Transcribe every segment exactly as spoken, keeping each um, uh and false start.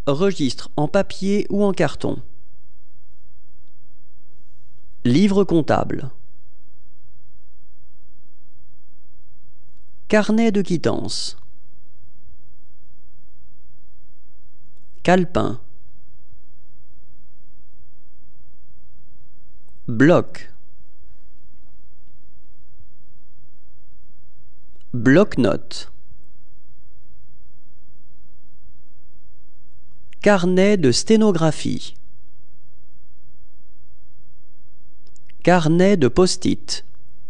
Registre en papier ou en carton. Livre comptable. Carnet de quittance. Calepin. Bloc. Bloc-notes. Carnet de sténographie. Carnet de post-it.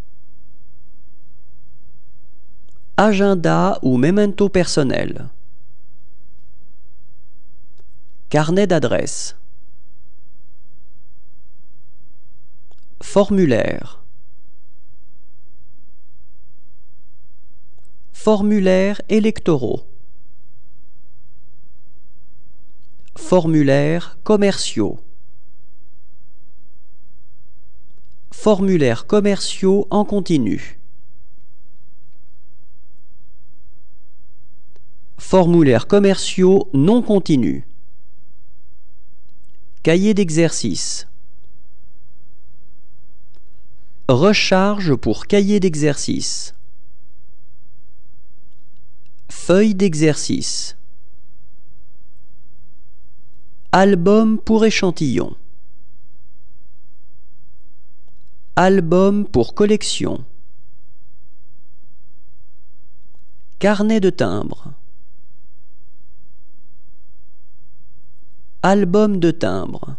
Agenda ou memento personnel. Carnet d'adresse. Formulaire. Formulaires électoraux. Formulaires commerciaux. Formulaires commerciaux en continu. Formulaires commerciaux non continus. Cahier d'exercice. Recharge pour cahier d'exercice. Feuille d'exercice. Album pour échantillon. Album pour collection. Carnet de timbre. Album de timbre.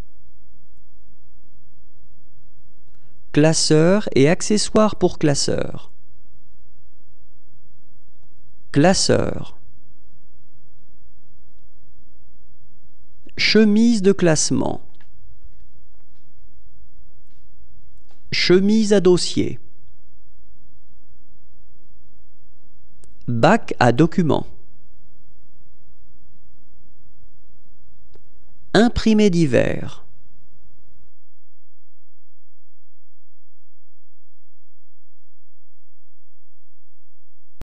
Classeur et accessoires pour classeur. Classeur. Chemise de classement. Chemise à dossier. Bac à documents. Imprimé d'hiver.